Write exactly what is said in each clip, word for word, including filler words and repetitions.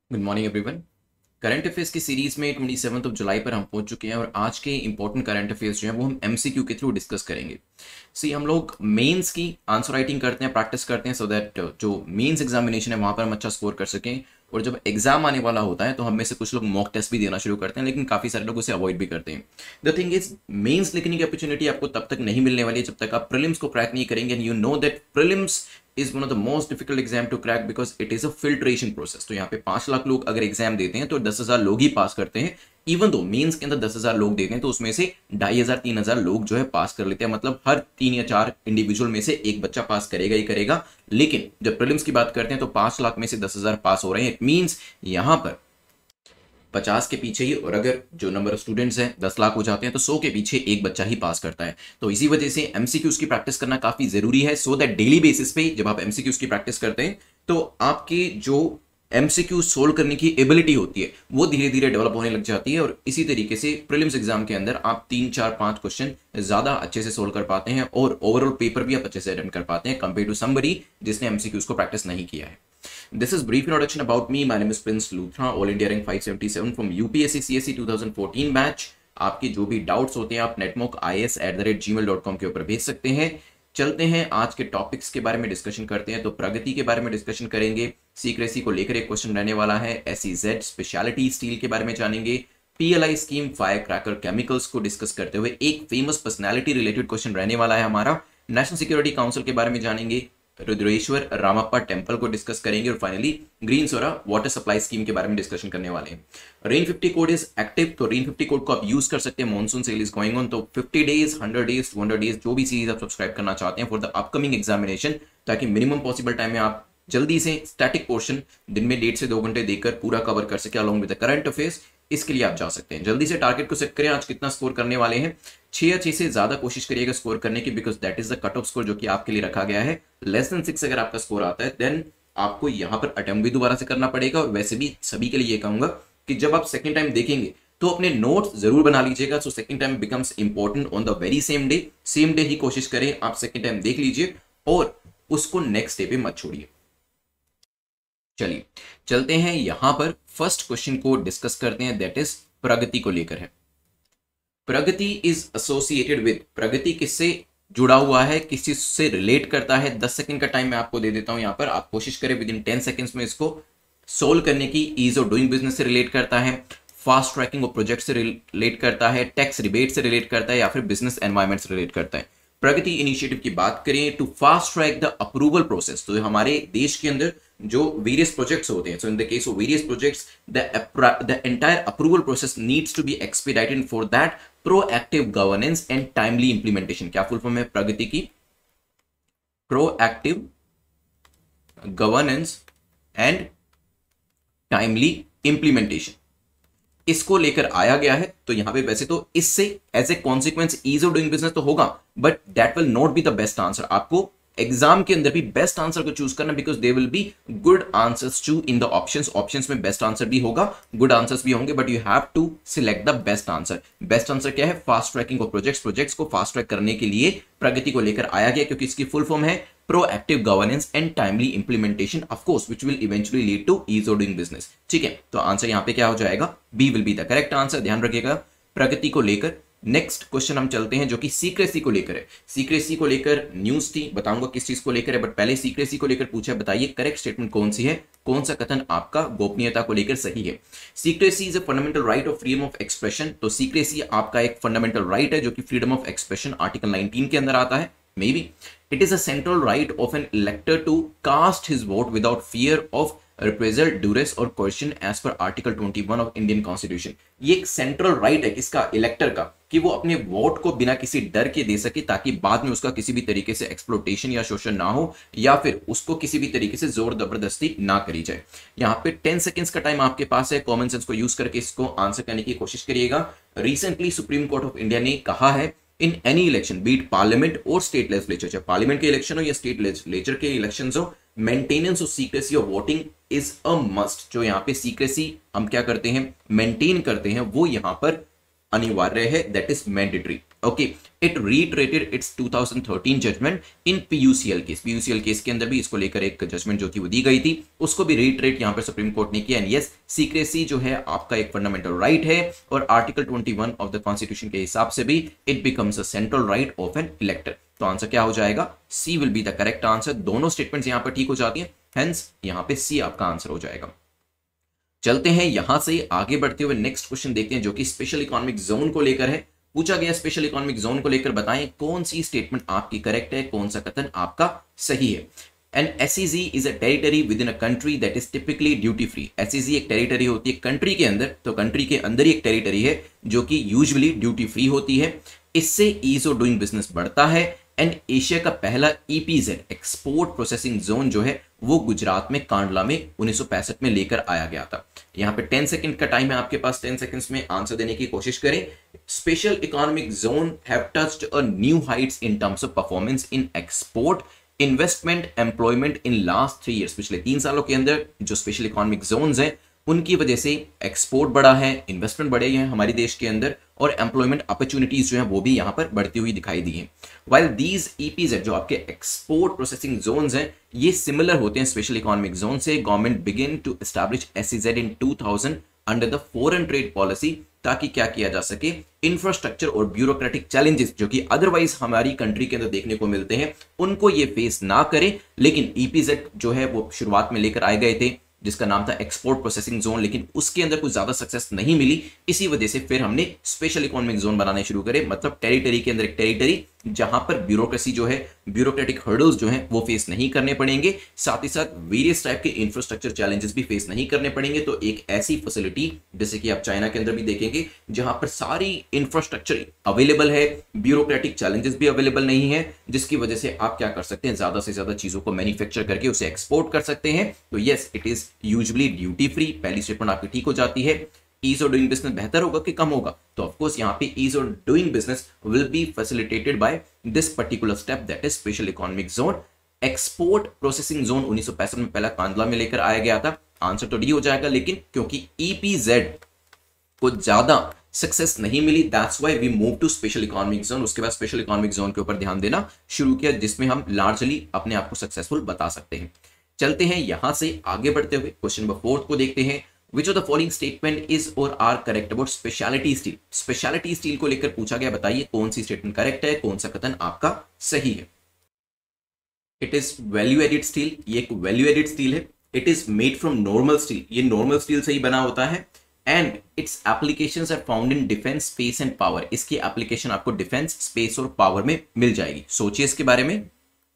Good morning everyone. Current affairs की series में twenty seventh of July पर हम पहुंच चुके हैं और आज के इंपॉर्टेंट करंट अफेयर्स जो हैं वो हम एमसीक्यू के थ्रू डिस्कस करेंगे। सी हम लोग मेंस की आंसर राइटिंग करते हैं, प्रैक्टिस करते हैं सो दैट जो मेंस एग्जामिनेशन है वहां पर हम अच्छा स्कोर कर सकें, और जब एग्जाम आने वाला होता है तो हम में से कुछ लोग मॉक टेस्ट भी देना शुरू करते हैं, लेकिन काफी सारे लोग उसे अवॉइड भी करते हैं। द थिंग इज, मेंस लिखने की अपॉर्चुनिटी आपको तब तक नहीं मिलने वाली है जब तक आप प्रीलिम्स को क्रैक नहीं करेंगे। And you know that prelims is one of the most difficult exam to crack because it is a filtration process। तो यहाँ पे पांच लाख लोग अगर एग्जाम देते हैं तो दस हजार लोग ही पास करते हैं। इवन दो मेंस के अंदर दस हजार लोग देते हैं तो उसमें से ढाई हजार तीन हजार लोग जो है पास कर लेते हैं, मतलब हर तीन या चार इंडिविजुअल में से एक बच्चा पास करेगा ही करेगा। लेकिन जब प्रीलिम्स की बात करते हैं तो पांच लाख में से दस हजार पास हो रहे हैं। इट मीन्स यहाँ पर पचास के पीछे ही, और अगर जो नंबर ऑफ स्टूडेंट्स हैं दस लाख हो जाते हैं तो सौ के पीछे एक बच्चा ही पास करता है। तो इसी वजह से एमसीक्यूज की प्रैक्टिस करना काफी जरूरी है, सो दैट डेली बेसिस पे जब आप एमसीक्यूज की प्रैक्टिस करते हैं तो आपकी जो एमसीक्यू सोल्व करने की एबिलिटी होती है वो धीरे धीरे डेवलप होने लग जाती है, और इसी तरीके से प्रीलिम्स एग्जाम के अंदर आप तीन चार पांच क्वेश्चन ज्यादा अच्छे से सोल्व कर पाते हैं और ओवरऑल पेपर भी आप अच्छे से अटेंड कर पाते हैं कंपेयर टू समबडी जिसने एमसीक्यूज को प्रैक्टिस नहीं किया है। This is brief introduction about me. My name is Prince Luthra, All India Rank five seventy-seven from U P S C C S E twenty fourteen batch. आपके जो भी doubts होते हैं आप netmock I S at the rate Gmail dot com के ऊपर भेज सकते हैं। चलते हैं आज के टॉपिक्स के बारे में डिस्कशन करते हैं। तो प्रगति के बारे में डिस्कशन करेंगे, सीक्रेसी को लेकर एक क्वेश्चन रहने वाला है, एसईजेड स्पेशलिटी स्टील के बारे में जानेंगे, PLI scheme fire cracker chemicals को डिस्कस करते हुए एक फेमस पर्सनैलिटी रिलेटेड क्वेश्चन रहने वाला है हमारा, नेशनल सिक्योरिटी काउंसिल के बारे में जानेंगे, रुद्रेश्वर रामप्पा टेम्पल को डिस्कस करेंगे, और फाइनली ग्रीन सोरा वाटर सप्लाई स्कीम के बारे में डिस्कशन करने वाले हैं। Rain fifty code is active, तो रेन फिफ्टी कोड को आप यूज कर सकते हैं। Monsoon sale is going on, तो fifty days hundred days to hundred days जो भी सीरीज आप सब्सक्राइब करना चाहते हैं फॉर द अपकमिंग एग्जामिनेशन, ताकि मिनिमम पॉसिबल टाइम में आप जल्दी से स्टैटिक पोर्शन दिन में डेढ़ से दो घंटे देकर पूरा कवर कर सके along with the current affairs. इसके लिए आप जा सकते हैं। जल्दी से टारगेट को सेट करें, आज कितना स्कोर करने वाले हैं, छह या छह से ज्यादा कोशिश करिएगा स्कोर करने की, because that is the cut off score जो कि आपके लिए रखा गया है। लेस देन सिक्स अगर आपका स्कोर आता है देन आपको यहां पर अटेम्प्ट भी दोबारा से करना पड़ेगा। और वैसे भी सभी के लिए ये कहूंगा कि जब आप सेकंड टाइम देखेंगे तो अपने नोट्स जरूर बना लीजिएगा, so second time becomes important on the very same day. Same day ही कोशिश करें आप सेकंड टाइम देख लीजिए और उसको नेक्स्ट डे पे मत छोड़िए। चलिए चलते हैं यहां पर फर्स्ट क्वेश्चन को डिस्कस करते हैं, दैट इज प्रगति को लेकर है। Pragati is associated with, Pragati किससे जुड़ा हुआ है, किस चीज से रिलेट करता है। दस सेकंड का टाइम मैं आपको दे देता हूं यहां पर, आप कोशिश करें विद इन टेन सेकंड्स में इसको सोल्व करने की। ईज ऑफ डूइंग बिजनेस से रिलेट करता है, फास्ट ट्रैकिंग ऑफ प्रोजेक्ट से रिलेट करता है, टैक्स रिबेट से रिलेट करता है, या फिर बिजनेस एनवायरमेंट से रिलेट करता है। प्रगति इनिशिएटिव की बात करें, to fast track the approval process, तो हमारे देश के अंदर जो वेरियस प्रोजेक्ट्स होते हैं, so in the case of various projects the the entire approval process needs to be expedited, for that proactive governance and timely implementation. क्या full form है प्रगति की? Proactive governance and timely implementation, इसको लेकर आया गया है। तो यहां पे वैसे तो इससे as a consequence ease of doing business तो होगा, but that will not be the best answer. आपको एग्जाम के अंदर भी बेस्ट आंसर को चूज करना, because they will be good answers too in the options. Options में बेस्ट आंसर भी होगा, गुड आंसर्स भी होंगे, but you have to select the best answer. Best answer क्या है? Fast tracking of projects, projects को fast track करने के लिए प्रगति को लेकर आया गया, क्योंकि इसकी फुल फॉर्म है proactive governance and timely implementation, of course which will eventually lead to ease of doing business. ठीक है, तो आंसर यहां पे क्या हो जाएगा? B will be the correct answer. ध्यान रखिएगा प्रगति को लेकर। नेक्स्ट क्वेश्चन हम चलते हैं जो कि सीक्रेसी को लेकर है। सीक्रेसी को लेकर न्यूज थी, बताऊंगा किस चीज को लेकर है, बट पहले सीक्रेसी को लेकर पूछा है, बताइए करेक्ट स्टेटमेंट कौन सी है, कौन सा कथन आपका गोपनीयता को लेकर सही है। Secrecy is a fundamental right of freedom of expression, तो सीक्रेसी आपका एक फंडामेंटल राइट है जो कि freedom of expression article nineteen के अंदर आता है। Maybe it is a central right of an elector to cast his vote without fear of reprisal, duress or question as per article twenty one of Indian constitution. ये एक central right है किसका? इलेक्टर का, कि वो अपने vote को बिना किसी डर के दे सके, ताकि बाद में उसका किसी भी तरीके से एक्सप्लोटेशन या शोषण ना हो, या फिर उसको किसी भी तरीके से जोर जबरदस्ती ना करी जाए। यहाँ पे टेन सेकेंड्स का टाइम आपके पास है, कॉमन सेंस को यूज करके इसको आंसर करने की कोशिश करिएगा। Recently supreme court of India ने कहा है, in any election be it parliament or state legislature, चाहे पार्लियामेंट के इलेक्शन हो या स्टेट लेजिस्लेचर के इलेक्शन हो, maintenance of secrecy of voting is a must. जो यहाँ पे सीक्रेसी हम क्या करते हैं, मेंटेन करते हैं, वो यहाँ पर अनिवार्य है, that is mandatory. Okay, it reiterated its two thousand thirteen judgement in PUCL case. PUCL case के अंदर भी इसको लेकर एक जजमेंट जो कि वो दी गई थी, उसको भी रीट्रेट यहां पर सुप्रीम कोर्ट ने किया। एंड यस, सीक्रेसी जो है आपका एक फंडामेंटल राइट है, और article twenty one of the constitution के हिसाब से भी it becomes a central right of an elector. तो आंसर क्या हो जाएगा? C will be the correct answer. दोनों स्टेटमेंट्स यहां पर ठीक हो जाती हैं, हेंस यहां पे सी आपका आंसर हो जाएगा। चलते हैं यहां से आगे बढ़ते हुए नेक्स्ट क्वेश्चन देखते हैं, जो कि स्पेशल इकोनॉमिक जोन को लेकर है। पूछा गया स्पेशल इकोनॉमिक जोन को लेकर बताएं कौन सी स्टेटमेंट आपकी करेक्ट है, कौन सा कथन आपका सही है। An S E Z is a territory within a country that is typically duty free. S E Z एक टेरिटरी होती है कंट्री के अंदर, तो कंट्री के अंदर ही एक टेरिटरी है जो कि यूजुअली ड्यूटी फ्री होती है। इससे ईज ऑफ डूइंग बिजनेस बढ़ता है। एंड एशिया का पहला ईपीजेड एक्सपोर्ट प्रोसेसिंग जोन जो है वो गुजरात में कांडला में उन्नीस सौ पैंसठ में लेकर आया गया था। यहां पे टेन सेकंड का टाइम है आपके पास, टेन सेकंड्स में आंसर देने की कोशिश करें। Special economic zone have touched a new heights in terms of performance in export, investment, employment in last three years. पिछले तीन सालों के अंदर जो स्पेशल इकोनॉमिक जोन्स हैं उनकी वजह से एक्सपोर्ट बढ़ा है, इन्वेस्टमेंट बढ़े हैं हमारे देश के अंदर, और एम्प्लॉयमेंट अपॉर्चुनिटीज जो है वो भी यहां पर बढ़ती हुई दिखाई दी है। वाइल दीज ईपीजेड जो आपके एक्सपोर्ट प्रोसेसिंग जोन्स हैं ये सिमिलर होते हैं स्पेशल इकोनॉमिक जोन से। Government begin to establish SEZ in two thousand under the foreign trade policy, ताकि क्या किया जा सके, इंफ्रास्ट्रक्चर और ब्यूरोक्रेटिक चैलेंजेस जो कि अदरवाइज हमारी कंट्री के अंदर देखने को मिलते हैं उनको ये फेस ना करें। लेकिन ईपीजेड जो है वो शुरुआत में लेकर आए गए थे जिसका नाम था एक्सपोर्ट प्रोसेसिंग जोन, लेकिन उसके अंदर कुछ ज्यादा सक्सेस नहीं मिली। इसी वजह से फिर हमने स्पेशल इकोनॉमिक जोन बनाने शुरू करे, मतलब टेरिटरी के अंदर एक टेरिटरी जहां पर ब्यूरोक्रेसी जो है, ब्यूरोक्रेटिक हर्डल्स जो हैं वो फेस नहीं करने पड़ेंगे, साथ ही साथ वेरियस टाइप के इंफ्रास्ट्रक्चर चैलेंजेस भी फेस नहीं करने पड़ेंगे। तो एक ऐसी फैसिलिटी जैसे कि आप चाइना के अंदर भी देखेंगे जहां पर सारी इंफ्रास्ट्रक्चर अवेलेबल है, ब्यूरोक्रेटिक चैलेंजेस भी अवेलेबल नहीं है, जिसकी वजह से आप क्या कर सकते हैं, ज्यादा से ज्यादा चीजों को मैन्युफैक्चर करके उसे एक्सपोर्ट कर सकते हैं। तो yes, it is usually duty free. पहली स्टेटमेंट आपकी ठीक हो जाती है। ईज ऑफ डूइंग बिजनेस बेहतर होगा कि कम होगा, तो ऑफकोर्स यहाँ पे ease of doing business will be facilitated by this particular step that is special economic zone. Export processing zone उन्नीस सौ पैंसठ में पहला कांडला में लेकर आया गया था। आंसर तो डी हो जाएगा, लेकिन क्योंकि ईपीजेड को ज्यादा सक्सेस नहीं मिली, that's why we move to special economic zone. उसके बाद स्पेशल इकोनॉमिक जोन के ऊपर ध्यान देना शुरू किया, जिसमें हम लार्जली अपने आप को सक्सेसफुल बता सकते हैं। चलते हैं यहां से आगे बढ़ते हुए क्वेश्चन नंबर फोर्थ को देखते हैं। Which of the following statement is or are correct about specialty steel? Specialty steel को लेकर पूछा गया, बताइए कौन सी स्टेटमेंट करेक्ट है, कौन सा कथन आपका सही है। It is value added steel, ये एक value added steel है। It is made from normal steel, ये normal steel से ही बना होता है। And its applications are found in defense, space and power, इसकी application आपको defense, space और power में मिल जाएगी। सोचिए इसके बारे में।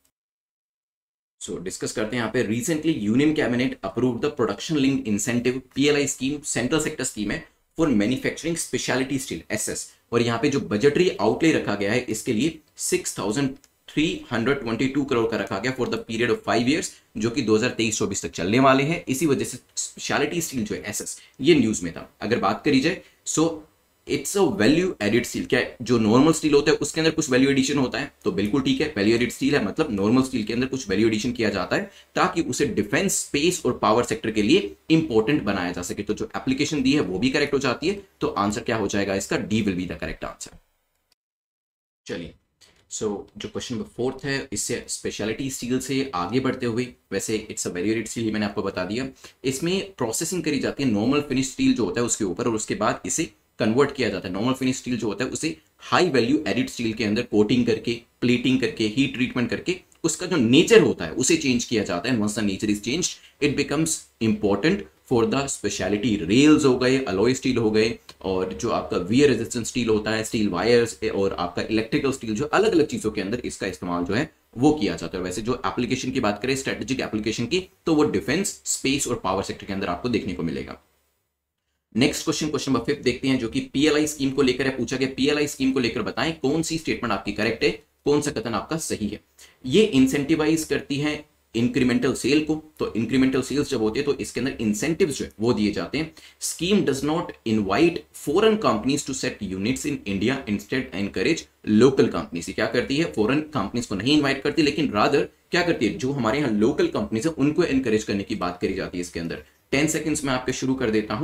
सो so, डिस्कस करते हैं यहाँ पे। Recently union cabinet approve the production linked incentive PLI scheme, central sector scheme है for manufacturing speciality steel SS, और यहाँ पे जो बजटरी आउटले रखा गया है इसके लिए six thousand three hundred twenty two crore का रखा गया for the period of five years, जो कि दो हज़ार तेईस चौबीस तक चलने वाले हैं। इसी वजह से स्पेशलिटी स्टील जो है एसएस ये न्यूज में था। अगर बात करी जाए so it's a value added steel. क्या जो नॉर्मल स्टील होता है उसके अंदर कुछ वैल्यू एडिशन होता है, तो बिल्कुल ठीक है, वैल्यू एडिड स्टील है, मतलब नॉर्मल स्टील के अंदर कुछ वैल्यू एडिशन किया जाता है ताकि उसे डिफेंस, स्पेस और पावर सेक्टर के लिए इंपॉर्टेंट बनाया जा सके। तो जो एप्लीकेशन दी है वो भी करेक्ट हो जाती है, तो आंसर क्या हो जाएगा इसका, D will be the correct answer. चलिए, सो so, जो क्वेश्चन नंबर फोर्थ है इससे स्पेशलिटी स्टील से आगे बढ़ते हुए, वैसे it's a value added steel ही मैंने आपको बता दिया। इसमें प्रोसेसिंग करी जाती है नॉर्मल फिनिश स्टील जो होता है उसके ऊपर, और उसके बाद इसे कन्वर्ट किया जाता है। नॉर्मल फिनिश स्टील जो होता है उसे हाई वैल्यू एडिड स्टील के अंदर कोटिंग करके, प्लेटिंग करके, हीट ट्रीटमेंट करके उसका जो नेचर होता है उसे चेंज किया जाता है। Once the nature is changed it becomes important for the speciality. Rails हो गए, अलॉय स्टील हो गए, और जो आपका वियर रेजिस्टेंट स्टील होता है, स्टील वायर्स, और आपका इलेक्ट्रिकल स्टील, जो अलग अलग चीजों के अंदर इसका इस्तेमाल जो है वो किया जाता है। वैसे जो एप्लीकेशन की बात करें स्ट्रेटेजिक एप्लीकेशन की, तो वो डिफेंस, स्पेस और पावर सेक्टर के अंदर आपको देखने को मिलेगा। Next question, question number fifth देखते हैं, जो कि पीएलआई स्कीम को लेकर है। पूछा गया पीएलआई स्कीम को लेकर बताएं कौन सी स्टेटमेंट आपकी करेक्ट है, कौन सा कथन आपका सही है। ये इंसेंटिवाइज करती है इंक्रीमेंटल सेल को, तो इंक्रीमेंटल सेल्स जब होती है तो इसके अंदर इंसेंटिव्स जो है वो दिए जाते हैं। Scheme does not invite foreign companies to set units in India, instead encourage local companies. क्या करती है, फॉरेन कंपनीज को नहीं इन्वाइट करती, लेकिन रादर क्या करती है, जो हमारे यहाँ लोकल कंपनीज है उनको एनकरेज करने की बात करी जाती है इसके अंदर। टेन सेकेंड्स में आपके शुरू कर देता हूं।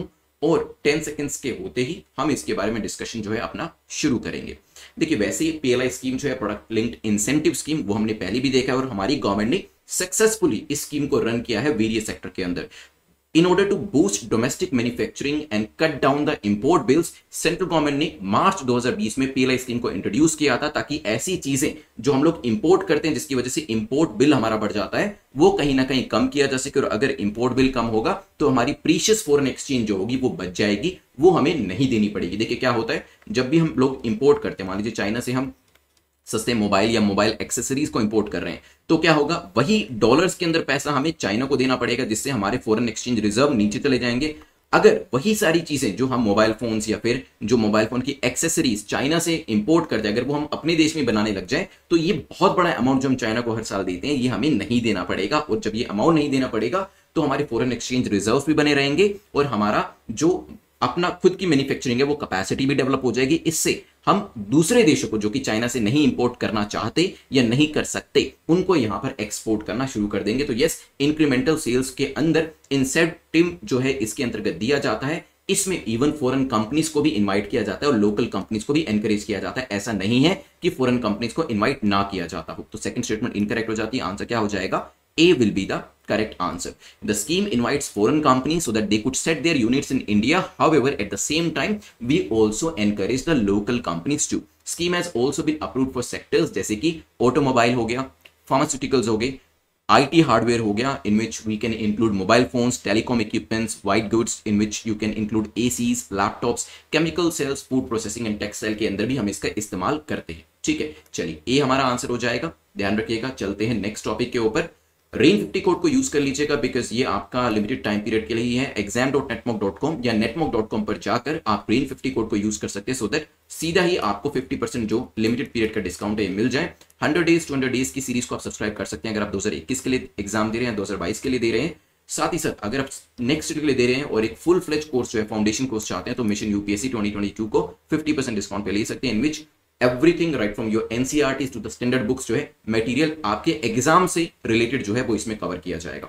और टेन सेकेंड्स के होते ही हम इसके बारे में डिस्कशन जो है अपना शुरू करेंगे। देखिए वैसे पीएलआई स्कीम जो है, प्रोडक्ट लिंक्ड इंसेंटिव स्कीम, वो हमने पहले भी देखा है और हमारी गवर्नमेंट ने सक्सेसफुली इस स्कीम को रन किया है वेरियस सेक्टर के अंदर। In order to boost domestic manufacturing and cut down the import bills, central government ने मार्च दो हज़ार बीस में पीएलआई स्कीम को इंट्रोड्यूस किया था ताकि ऐसी चीजें जो हम लोग इंपोर्ट करते हैं जिसकी वजह से इंपोर्ट बिल हमारा बढ़ जाता है वो कहीं ना कहीं कम किया जा सके। और अगर इंपोर्ट बिल कम होगा तो हमारी प्रीशियस फॉरेन एक्सचेंज जो होगी वो बच जाएगी, वो हमें नहीं देनी पड़ेगी। देखिए क्या होता है, जब भी हम लोग इंपोर्ट करते हैं, मान लीजिए चाइना से हम सस्ते मोबाइल या मोबाइल एक्सेसरीज को इंपोर्ट कर रहे हैं, तो क्या होगा, वही डॉलर्स के अंदर पैसा हमें चाइना को देना पड़ेगा, जिससे हमारे फॉरेन एक्सचेंज रिजर्व नीचे चले जाएंगे। अगर वही सारी चीजें जो हम मोबाइल फोन्स या फिर जो मोबाइल फोन की एक्सेसरीज चाइना से इंपोर्ट करते हैं, अगर वो हम अपने देश में बनाने लग जाए तो ये बहुत बड़ा अमाउंट जो हम चाइना को हर साल देते हैं ये हमें नहीं देना पड़ेगा। और जब ये अमाउंट नहीं देना पड़ेगा तो हमारे फॉरेन एक्सचेंज रिजर्व भी बने रहेंगे और हमारा जो अपना खुद की मैन्युफैक्चरिंग है वो कैपेसिटी भी डेवलप हो जाएगी। इससे हम दूसरे देशों को जो कि चाइना से नहीं इंपोर्ट करना चाहते या नहीं कर सकते उनको यहां पर एक्सपोर्ट करना शुरू कर देंगे। तो यस, इंक्रीमेंटल सेल्स के अंदर इंसेंटिव जो है इसके अंतर्गत दिया जाता है। इसमें इवन फॉरेन कंपनीज को भी इनवाइट किया जाता है और लोकल कंपनीज को भी एनकरेज किया जाता है। ऐसा नहीं है कि फॉरेन कंपनीज को इनवाइट ना किया जाता हो। तो सेकंड स्टेटमेंट इनकरेक्ट हो जाती है। आंसर क्या हो जाएगा? A will be the correct answer. The scheme invites foreign companies so that they could set their units in India. However, at the same time, we also encourage the local companies too. Scheme has also been approved for sectors जैसे कि automobile हो गया, pharmaceuticals हो गए, IT hardware हो गया, in which we can include mobile phones, telecom equipments, white goods, in which you can include A Cs, laptops, chemical cells, food processing and textile के अंदर भी हम इसका इस्तेमाल करते हैं। ठीक है, चलिए ए हमारा आंसर हो जाएगा, ध्यान रखिएगा। चलते हैं नेक्स्ट टॉपिक के ऊपर। रेन फिफ्टी कोड को यूज कर लीजिएगा बिकॉज ये आपका लिमिटेड टाइम पीरियड के लिए ही है। Exam dot Netmock dot com या नेटमॉक डॉट कॉम पर जाकर आप रेन फिफ्टी कोड को यूज कर सकते हैं सो दैट सीधा ही आपको फिफ्टी परसेंट जो लिमिटेड पीरियड का डिस्काउंट है मिल जाए। Hundred days to hundred days की सीरीज को आप सब्सक्राइब कर सकते हैं अगर आप दो हज़ार इक्कीस के लिए एग्जाम दे रहे हैं, दो हज़ार बाईस के लिए दे रहे हैं। साथ ही साथ अगर आप नेक्स्ट के लिए दे रहे हैं और एक फुल फ्लेज कोर्स जो है फाउंडेशन कोर्स चाहते हैं तो mission UPSC twenty twenty two को फिफ्टी परसेंट डिस्काउंट पे ले सकते हैं, in which everything right from your NCERT to the standard books जो है मटेरियल आपके एग्जाम से रिलेटेड जो है वो इसमें कवर किया जाएगा।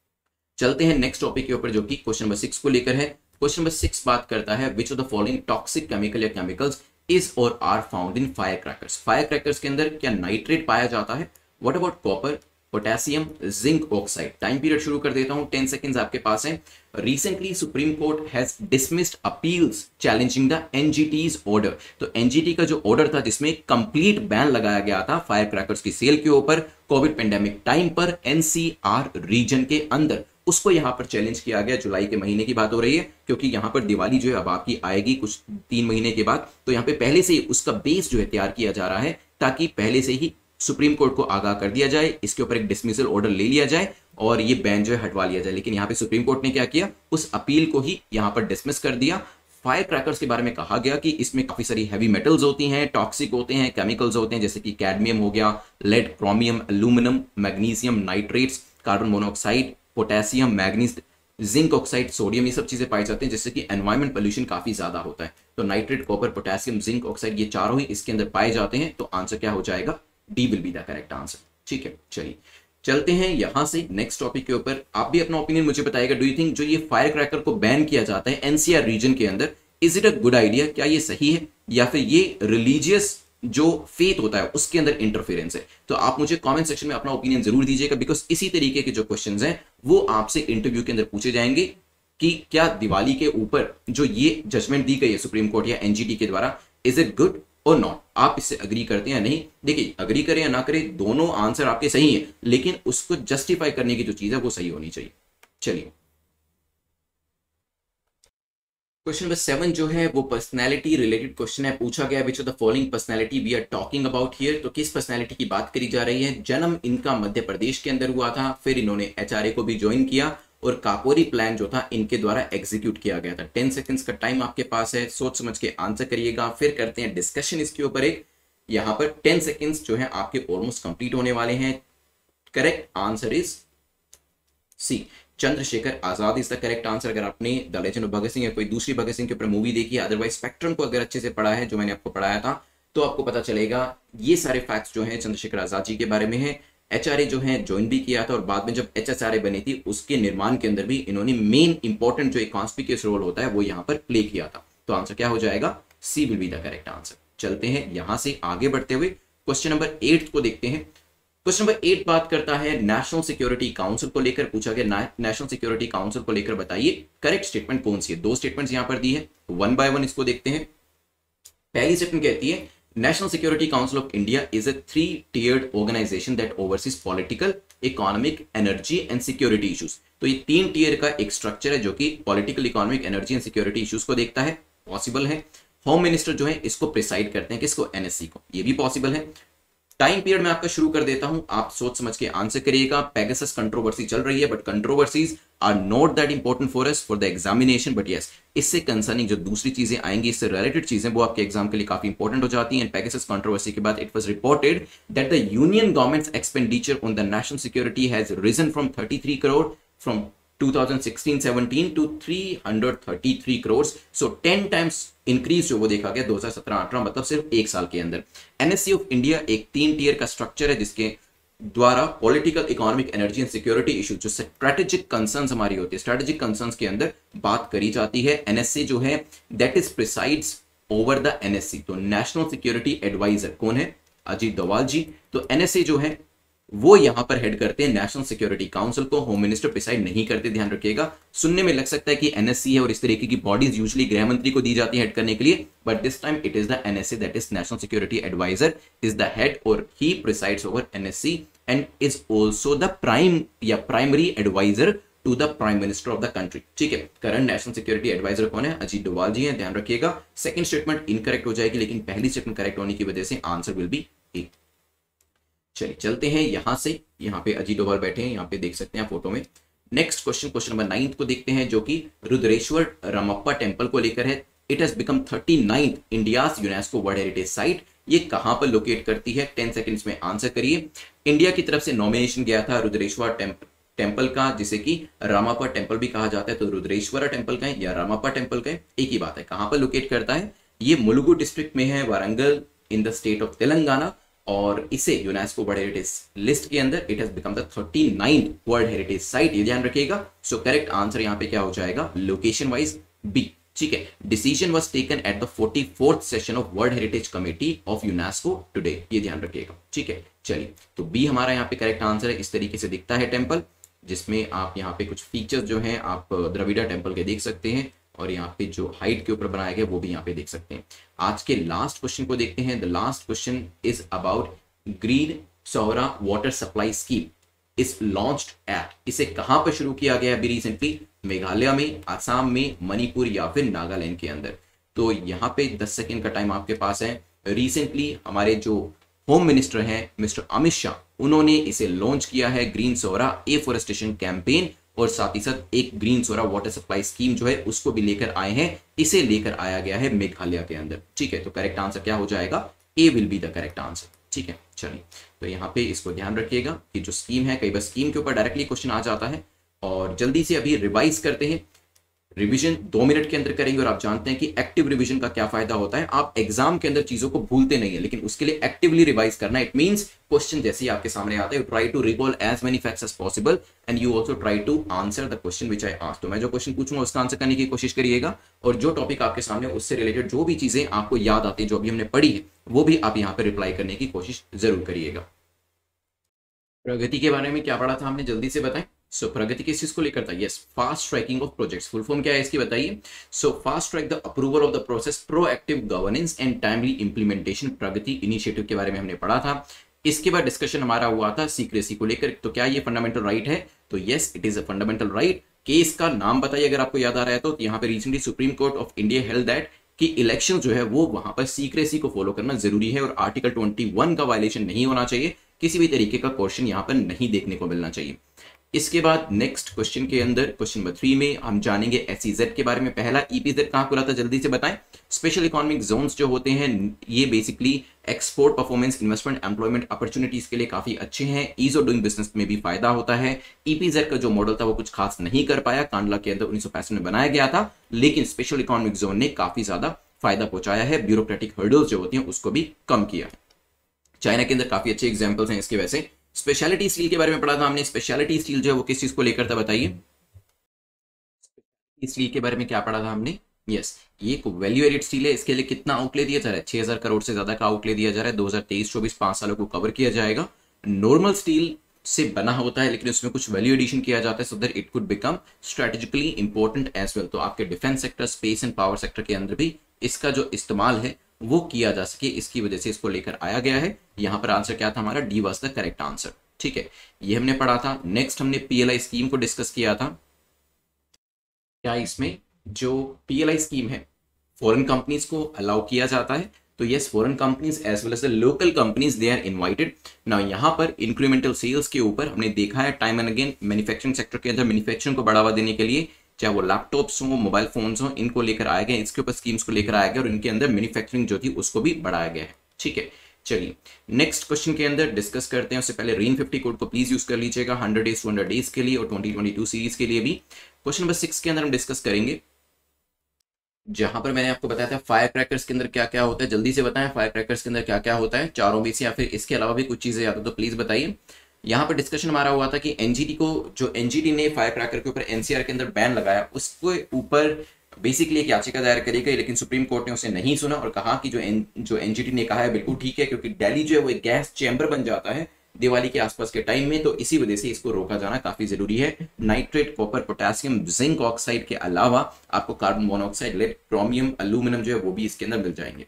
चलते हैं नेक्स्ट टॉपिक के ऊपर जो कि क्वेश्चन नंबर सिक्स को लेकर है। क्वेश्चन नंबर सिक्स बात करता है which of the following toxic chemical या chemicals is or are found in fire crackers. Fire crackers के अंदर क्या नाइट्रेट पाया जाता है? What about copper, potassium, zinc oxide. Time period शुरू कर देता हूं, टेन सेकेंड्स आपके पास है। Recently supreme court has dismissed appeals challenging the NGT's order. तो एनजीटी का जो ऑर्डर था जिसमें कंप्लीट बैन लगाया गया था फायर क्रैकर्स की सेल के ऊपर कोविड पेंडेमिक टाइम पर एनसीआर रीजन के अंदर, उसको यहां पर चैलेंज किया गया। जुलाई के महीने की बात हो रही है क्योंकि यहां पर दिवाली जो है अब आपकी आएगी कुछ तीन महीने के बाद, तो यहां पे पहले से ही उसका बेस जो है तैयार किया जा रहा है ताकि पहले से ही सुप्रीम कोर्ट को आगाह कर दिया जाए, इसके ऊपर एक डिसमिसल ऑर्डर ले लिया जाए और ये बैन जो है हटवा लिया जाए। लेकिन यहाँ पे सुप्रीम कोर्ट ने क्या किया, उस अपील को ही यहाँ पर डिसमिस कर दिया। फायर क्रैकर्स के बारे में कहा गया कि इसमें काफी सारी हैवी मेटल्स होती हैं, टॉक्सिक होते हैं, केमिकल्स होते हैं जैसे कि कैडमियम हो गया, lead, chromium, aluminium, magnesium, nitrates, carbon monoxide, potassium, manganese, zinc oxide, sodium, ये सब चीजें पाई जाती हैं जिससे कि एनवायरमेंट पोल्यूशन काफी ज्यादा होता है। तो nitrate, copper, potassium, zinc oxide ये चारों ही इसके अंदर पाए जाते हैं। तो आंसर क्या हो जाएगा? D will be the correct answer. ठीक है, चलिए चलते हैं यहां से नेक्स्ट टॉपिक के ऊपर। आप भी अपना ओपिनियन मुझे बताइएगा। डू यू थिंक जो ये फायर क्रैकर को बैन किया जाता है एनसीआर रीजन के अंदर, is it a good idea? क्या ये सही है या फिर ये रिलीजियस जो फेथ होता है उसके अंदर इंटरफेरेंस है? तो आप मुझे कमेंट सेक्शन में अपना ओपिनियन जरूर दीजिएगा बिकॉज इसी तरीके के जो क्वेश्चंस हैं वो आपसे इंटरव्यू के अंदर पूछे जाएंगे कि क्या दिवाली के ऊपर जो ये जजमेंट दी गई है सुप्रीम कोर्ट या एनजीटी के द्वारा, is it good or not? आप इससे अग्री करते हैं या नहीं? देखिए, अग्री करें या ना करें दोनों आंसर आपके सही है, लेकिन उसको जस्टिफाई करने की जो चीज है वो सही होनी चाहिए। चलिए क्वेश्चन नंबर सेवन जो है वो पर्सनैलिटी रिलेटेड क्वेश्चन है। पूछा गया which of the following personality we are talking about here. तो किस पर्सनैलिटी की बात करी जा रही है? जन्म इनका मध्य प्रदेश के अंदर हुआ था, फिर इन्होंने एचआरए को भी ज्वाइन किया और काकोरी प्लान जो था इनके द्वारा एग्जीक्यूट किया गया था। टेन सेकंड्स का टाइम आपके पास है, सोच समझ के आंसर करिएगा, फिर करते हैं डिस्कशन इसके ऊपर। एक यहाँ पर टेन सेकंड्स जो है आपके ऑलमोस्ट कंप्लीट होने वाले हैं। Correct answer is C, Chandrashekhar Azad is the correct answer. अगर आपने the legend of Bhagat Singh या कोई दूसरी भगत सिंह के ऊपर मूवी देखी है, अदरवाइज स्पेक्ट्रम को अगर अच्छे से पढ़ा है जो मैंने आपको पढ़ाया था, तो आपको पता चलेगा ये सारे फैक्ट्स जो हैं चंद्रशेखर आजाद जी के बारे में है। एच आर ए जो है ज्वाइन भी किया था और बाद में जब एच एस आर ए बनी थी उसके निर्माण के अंदर भी इन्होंने मेन इंपॉर्टेंट जो एक कॉन्स्पिक्यूअस रोल होता है वो यहाँ पर प्ले किया था। तो आंसर क्या हो जाएगा, C will be the correct answer. चलते हैं यहां से आगे बढ़ते हुए क्वेश्चन नंबर एट को देखते हैं। क्वेश्चन नंबर एट बात करता है नेशनल सिक्योरिटी काउंसिल को लेकर, पूछा गया नेशनल सिक्योरिटी काउंसिल को लेकर बताइए करेक्ट स्टेटमेंट कौन सी है। दो स्टेटमेंट्स यहां पर दी है, वन बाय वन इसको देखते हैं। पहली स्टेटमेंट कहती है national security council of India is a three tiered organisation that oversees political, economic, energy and security issues. तो ये तीन टियर का एक स्ट्रक्चर है जो कि political, economic, energy and security issues को देखता है, पॉसिबल है। होम मिनिस्टर जो है इसको प्रिसाइड करते हैं, किसको, एनएससी को, ये भी पॉसिबल है। टाइम पीरियड में आपका शुरू कर देता हूं, आप सोच समझ के आंसर करिएगा। पेगासस कंट्रोवर्सी चल रही है but controversies are not that important for us for the examination, but yes इससे कंसर्निंग जो दूसरी चीजें आएंगी, इससे रिलेटेड चीजें, वो आपके एग्जाम के लिए काफी इंपॉर्टेंट हो जाती हैं। पेगासस कंट्रोवर्सी के बाद it was reported that the union government's expenditure on the national security has risen from thirty three crore from twenty sixteen seventeen to three hundred thirty-three crores, so ten times increase जो वो देखा गया twenty seventeen eighteen, मतलब सिर्फ एक साल के अंदर। एनएससी ऑफ इंडिया एक तीन टीयर का स्ट्रक्चर है जिसके द्वारा political, economic, energy and security issue जो स्ट्रेटेजिक कंसर्न्स हमारी होती है, स्ट्रेटेजिक कंसर्न्स के अंदर बात करी जाती है। एनएससी जो है that is presides over the NSC. तो नेशनल सिक्योरिटी एडवाइजर कौन है, अजीत डोवाल जी। तो एनएससी जो है वो यहां पर हेड करते हैं नेशनल सिक्योरिटी काउंसिल को, होम मिनिस्टर प्रिसाइड नहीं करते, ध्यान रखिएगा। सुनने में लग सकता है कि एनएससी है और इस तरीके की बॉडीज यूजुअली गृह मंत्री को दी जाती है हेड करने के लिए, but this time it is the NSC that is national security advisor is the head or he presides over NSC and is also the prime या primary advisor to the prime minister of the country. ठीक है, current national security advisor कौन है, अजीत डोवाल जी हैं, ध्यान रखिएगा। Second statement incorrect हो जाएगी लेकिन पहली स्टेटमेंट करेक्ट होने की वजह से आंसर विल बी ए। चलिए चलते हैं यहां से, यहाँ पे अजीत डोभाल बैठे हैं, यहाँ पे देख सकते हैं फोटो में। Next question, question number ninth को देखते हैं जो कि रुद्रेश्वर रमप्पा टेम्पल को लेकर है। It has become thirty ninth India's UNESCO world heritage site. ये कहां पर लोकेट करती है, टेन सेकंड्स में आंसर करिए। इंडिया की तरफ से नॉमिनेशन गया था रुद्रेश्वर टेम्पल का, जिसे कि रामापा टेम्पल भी कहा जाता है। तो रुद्रेश्वर टेम्पल का है या रामापा टेम्पल का है, एक ही बात है। कहां पर लोकेट करता है, ये मुलुगु डिस्ट्रिक्ट में है, Warangal in the state of Telangana, और इसे यूनेस्को वर्ल्ड हेरिटेज लिस्ट के अंदर it has become the thirty ninth world heritage site, ये ध्यान रखिएगा। सो करेक्ट आंसर यहाँ पे क्या हो जाएगा, लोकेशन वाइज बी। ठीक है, decision was taken at the forty fourth session of world heritage committee of UNESCO today, ये ध्यान रखिएगा। ठीक है, चलिए तो बी हमारा यहाँ पे करेक्ट आंसर है। इस तरीके से दिखता है टेम्पल, जिसमें आप यहाँ पे कुछ फीचर्स जो हैं आप द्रविड़ा टेम्पल के देख सकते हैं, और यहाँ पे जो हाइट के ऊपर बनाया गया वो भी यहाँ पे देख सकते हैं। आज के लास्ट क्वेश्चन को देखते हैं। The last question is about green Saura water supply scheme is launched at. इसे कहां पर शुरू किया गया अभी रिसेंटली, मेघालय में, आसाम में, मणिपुर या फिर नागालैंड के अंदर। तो यहाँ पे दस सेकेंड का टाइम आपके पास है। रिसेंटली हमारे जो होम मिनिस्टर हैं मिस्टर अमित शाह, उन्होंने इसे लॉन्च किया है, ग्रीन सौरा एफोरेस्टेशन कैंपेन, और साथ ही साथ एक ग्रीन सोरा वाटर सप्लाई स्कीम जो है उसको भी लेकर आए हैं। इसे लेकर आया गया है मेघालय के अंदर। ठीक है, तो करेक्ट आंसर क्या हो जाएगा, A will be the correct answer. ठीक है, चलिए तो यहाँ पे इसको ध्यान रखिएगा कि जो स्कीम है, कई बार स्कीम के ऊपर डायरेक्टली क्वेश्चन आ जाता है। और जल्दी से अभी रिवाइज करते हैं, रिवीजन दो मिनट के अंदर करेंगे। और आप जानते हैं कि एक्टिव रिवीजन का क्या फायदा होता है, आप एग्जाम के अंदर चीजों को भूलते नहीं है, लेकिन उसके लिए एक्टिवली रिवाइज करना। इट मींस क्वेश्चन जैसे ही आपके सामने आता है, try to recall as many facts as possible and you also try to answer the question which I asked. तो मैं जो क्वेश्चन पूछूंगा उसका आंसर करने की कोशिश करिएगा, और जो टॉपिक आपके सामने उससे रिलेटेड जो भी चीजें आपको याद आती है, जो अभी हमने पढ़ी है, वो भी आप यहाँ पे रिप्लाई करने की कोशिश जरूर करिएगा। प्रगति के बारे में क्या पढ़ा था हमने, जल्दी से बताएं। सो so, प्रगति किस चीज को लेकर था, yes fast tracking of projects. Full form क्या है इसकी बताइए। So fast track the approval of the process, proactive governance and timely implementation. Pragati initiative के बारे में हमने पढ़ा था। इसके बाद डिस्कशन हमारा हुआ था सीक्रेसी को लेकर। तो क्या ये फंडामेंटल राइट है, तो yes it is a fundamental right. Case का नाम बताइए अगर आपको याद आ रहा है तो। यहाँ पे recently supreme court of India held that कि इलेक्शन जो है वो वहां पर सीक्रेसी को फॉलो करना जरूरी है, और आर्टिकल ट्वेंटी वन का वायलेशन नहीं होना चाहिए, किसी भी तरीके का क्वेश्चन यहाँ पर नहीं देखने को मिलना चाहिए। इसके बाद नेक्स्ट क्वेश्चन के अंदर, क्वेश्चन नंबर थ्री में हम जानेंगे एसईजेड के बारे में। पहला ईपीजेड कहाँ खुला था, जल्दी से बताएं। स्पेशल इकोनॉमिक जोन्स जो होते हैं ये basically export performance, investment, employment opportunities के लिए काफी अच्छे हैं। ईज ऑफ डूइंग बिजनेस में भी फायदा होता है। ईपीजेड का जो मॉडल था वो कुछ खास नहीं कर पाया, कांडला के अंदर उन्नीस सौ पैंसठ में बनाया गया था, लेकिन स्पेशल इकोनॉमिक जोन ने काफी ज्यादा फायदा पहुंचाया है, ब्यूरोक्रेटिक हर्डल्स जो होती हैं उसको भी कम किया। चाइना के अंदर काफी अच्छे एग्जाम्पल्स हैं इसके। वैसे स्पेशलिटी स्टील के बारे में पढ़ा था हमने। स्पेशलिटी स्टील जो है वो किस चीज को लेकर था बताइए? स्टील के बारे में क्या पढ़ा था हमने? यस, ये एक वैल्यू एडेड स्टील है। इसके लिए कितना आउटले दिया जा रहा है? छह हज़ार करोड़ से ज्यादा का आउटले दिया जा रहा है। दो हज़ार तेईस चौबीस पांच सालों को कवर किया जाएगा। नॉर्मल स्टील से बना होता है, लेकिन उसमें कुछ वैल्यू एडिशन किया जाता है so that it could become strategically important as well. तो आपके defence sector, space and power sector के अंदर भी इसका जो इस्तेमाल है वो किया जा सके, इसकी वजह से इसको लेकर आया गया है। यहां पर आंसर क्या था हमारा? D was the correct answer. ठीक है, ये हमने पढ़ा था। नेक्स्ट हमने पीएलआई स्कीम को डिस्कस किया था। क्या इसमें जो पीएलआई स्कीम है फॉरेन कंपनीज को अलाउ किया जाता है? तो yes, foreign companies as well as the local companies they are invited. ना यहाँ पर इंक्रीमेंटल सेल्स के ऊपर हमने देखा है time and again, manufacturing sector के अंदर मैन्युफैक्चरिंग को बढ़ावा देने के लिए, चाहे वो लैपटॉप्स हो, मोबाइल फोन्स हो, इनको लेकर आया गया, इसके ऊपर स्कीम्स को लेकर आया गया और इनके अंदर मैन्युफैक्चरिंग जो थी उसको भी बढ़ाया गया है। ठीक है, चलिए नेक्स्ट क्वेश्चन के अंदर डिस्कस करते हैं। उससे पहले रेन फिफ्टी कोड को प्लीज यूज कर लीजिएगा hundred days to hundred days के लिए और ट्वेंटी ट्वेंटी टू सीरीज के लिए भी। क्वेश्चन नंबर सिक्स के अंदर हम डिस्कस करेंगे, जहां पर मैंने आपको बताया था फायर क्रैकर्स के अंदर क्या क्या होता है। जल्दी से बताएं फायर क्रैकर्स के अंदर क्या क्या होता है, चारों में से या फिर इसके अलावा भी कुछ चीजें आता तो प्लीज बताइए। यहाँ पर डिस्कशन हमारा हुआ था कि एनजीटी को, जो एनजीटी ने फायर क्रैकर के ऊपर एनसीआर के अंदर बैन लगाया, उसके ऊपर बेसिकली एक याचिका दायर करी गई, लेकिन सुप्रीम कोर्ट ने उसे नहीं सुना और कहा कि जो एन, जो एनजीटी ने कहा है बिल्कुल ठीक है, क्योंकि दिल्ली जो है वो एक गैस चैम्बर बन जाता है दिवाली के आसपास के टाइम में, तो इसी वजह से इसको रोका जाना काफी जरूरी है। Nitrate, copper, potassium, zinc oxide के अलावा आपको carbon monoxide, lead, chromium, aluminium जो है वो भी इसके अंदर मिल जाएंगे।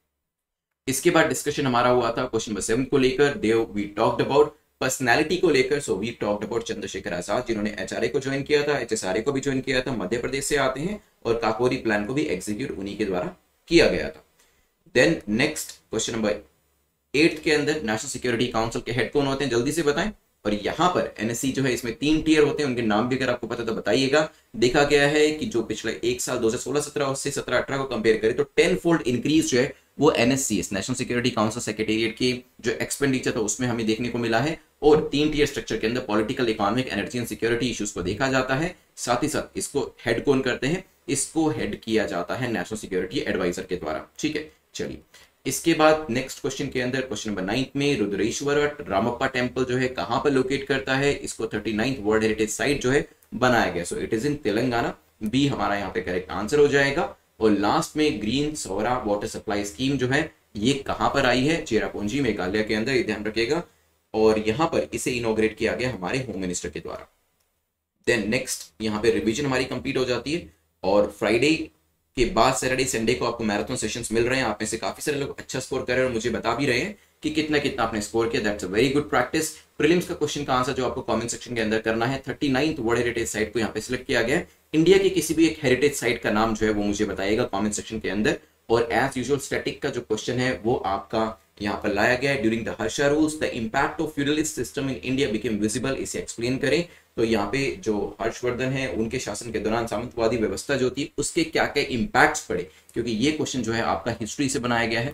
इसके बाद डिस्कशन हमारा हुआ था क्वेश्चन नंबर सेवन को लेकर, then we talked about personality को लेकर। So we talked about Chandrashekhar Azad, जिन्होंने एचआरए को ज्वाइन किया था, एचएसआरए को भी ज्वाइन किया था, मध्य प्रदेश से आते हैं और काकोरी प्लान को भी एग्जीक्यूट उन्हीं के द्वारा किया गया था। Then next question number eight के अंदर नेशनल सिक्योरिटी काउंसिल के हेड कौन होते हैं, जल्दी से बताएं। और यहाँ पर एनएससी जो है इसमें तीन टीयर होते हैं, उनके नाम भी अगर आपको पता तो बताइएगा। देखा गया है कि जो पिछले एक साल दो हज़ार सोलह सत्रह से सत्रह अठारह को कंपेयर करें तो टेन फोल्ड इंक्रीज जो है वो NSC, national security council secretariat की जो एक्सपेंडिचर था उसमें हमें देखने को मिला है। और तीन टीयर स्ट्रक्चर के अंदर political, economic, energy and security issues को देखा जाता है। साथ ही साथ इसको हेड कौन करते हैं? इसको हेड किया जाता है नेशनल सिक्योरिटी एडवाइजर के द्वारा। ठीक है, चलिए इसके बाद नेक्स्ट क्वेश्चन के अंदर क्वेश्चन नंबर नाइन्थ में रुद्रेश्वर रामप्पा टेम्पल जो है कहां पर लोकेट करता है? इसको thirty ninth world heritage site जो है बनाया गया। So it is in Telangana. B हमारा यहाँ पे करेक्ट आंसर हो जाएगा। और लास्ट में green Saura water supply scheme जो है ये कहां पर आई है? चेरापूंजी मेघालय के अंदर, ये ध्यान रखिएगा। और यहाँ पर इसे इनॉग्रेट किया गया हमारे होम मिनिस्टर के द्वारा। देन नेक्स्ट यहाँ पे रिवीजन हमारी कंप्लीट हो जाती है और फ्राइडे के बाद सैटरडे संडे को आपको मैराथन सेशंस मिल रहे हैं। आप में से काफी सारे लोग अच्छा स्कोर कर रहे हैं और मुझे बता भी रहे हैं कि कितना कितना आपने स्कोर किया। That's a very good practice. Prelims का क्वेश्चन का आंसर जो आपको कमेंट सेक्शन के अंदर करना है, thirty ninth world heritage site को यहाँ पे सिलेक्ट किया गया है। इंडिया की किसी भी एक हेरिटेज साइट का नाम जो है वो मुझे बताइएगा कमेंट सेक्शन के अंदर। और एज यूजुअल स्टैटिक का जो क्वेश्चन है वो आपका यहाँ पर लाया गया है। During the Harsha rules the impact of feudalist system in India became visible, इसे एक्सप्लेन करें। तो यहाँ पे जो हर्षवर्धन है उनके शासन के दौरान सामंतवादी व्यवस्था जो थी उसके क्या क्या इंपैक्ट्स पड़े, क्योंकि ये क्वेश्चन जो है आपका हिस्ट्री से बनाया गया है।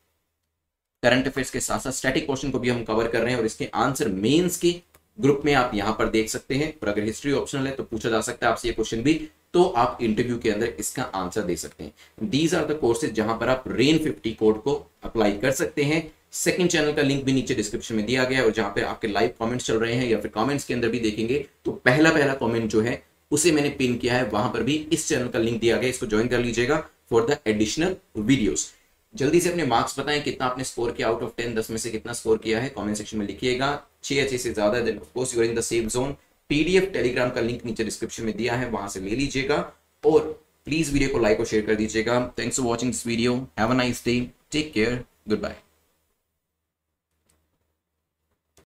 करंट अफेयर्स के साथ साथ स्टैटिक क्वेश्चन को भी हम कवर कर रहे हैं और इसके आंसर मेंस के ग्रुप में आप यहाँ पर देख सकते हैं। और अगर हिस्ट्री ऑप्शनल है तो पूछा जा सकता है आपसे ये क्वेश्चन भी, तो आप इंटरव्यू के अंदर इसका आंसर दे सकते हैं। दीज आर द कोर्सेज जहां पर आप रेन फिफ्टी कोड को अप्लाई कर सकते हैं। सेकंड चैनल का लिंक भी नीचे डिस्क्रिप्शन में दिया गया है और जहां पे आपके लाइव कमेंट्स चल रहे हैं या फिर कमेंट्स के अंदर भी देखेंगे तो पहला पहला कमेंट जो है उसे मैंने पिन किया है, वहां पर भी इस चैनल का लिंक दिया गया, इसको ज्वाइन कर लीजिएगा फॉर द एडिशनल वीडियोस। जल्दी से अपने मार्क्स बताएं, कितना आपने स्कोर किया आउट ऑफ टेन, दस में से कितना स्कोर किया है कमेंट सेक्शन में लिखिएगा। छह अच्छे से ज्यादा then of course you are in the safe zone. PDF telegram का लिंक नीचे डिस्क्रिप्शन में दिया है, वहां से ले लीजिएगा और प्लीज वीडियो को लाइक और शेयर कर दीजिएगा। Thanks for watching this video, have a nice day, take care, good bye.